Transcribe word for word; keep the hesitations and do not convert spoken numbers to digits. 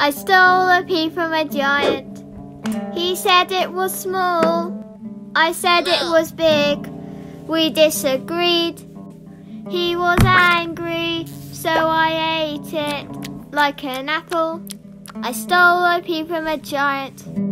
I stole a pea from a giant. He said it was small. I said it was big. We disagreed. He was angry, so I ate it like an apple. I stole a pea from a giant.